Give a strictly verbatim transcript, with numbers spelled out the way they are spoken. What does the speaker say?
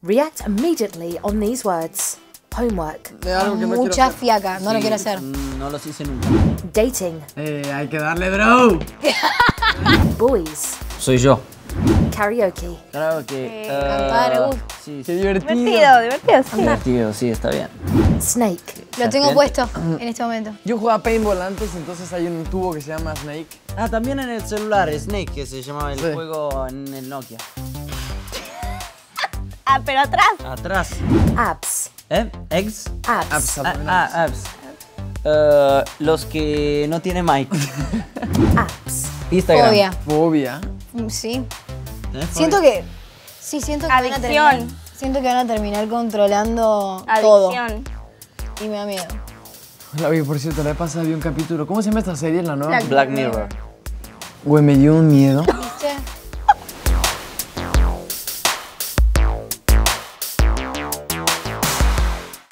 React immediately on these words. Homework. De algo que no Mucha quiero hacer. fiaca, no Sí, lo quiero hacer. No los hice nunca. Dating. Eh, hay que darle, bro. Boys. Soy yo. Karaoke. Claro que... Cantar, uh. Sí, Qué sí. divertido. Divertido, divertido, sí. Divertido, sí, está bien. Snake. Lo tengo Serpiente. puesto en este momento. Yo jugaba paintball antes, entonces hay un tubo que se llama Snake. Ah, también en el celular, Snake, que se llamaba el Sí. juego en el Nokia. Ah, pero atrás. Atrás. Abs. ¿Eh? ¿Eggs? Abs. Abs, Ah, ah, abs. Eh, los que no tienen mic. Abs. Instagram. Obvia. Fobia. Mm, Sí. ¿Eh? Siento que... Sí, siento que van a terminar... Adicción. Siento que van a terminar controlando todo. Adicción. Y me da miedo. La vi, por cierto, la vez pasada vi un capítulo. ¿Cómo se llama esta serie, la nueva? Black Black Mirror. Güey, me dio un miedo. ¿Viste?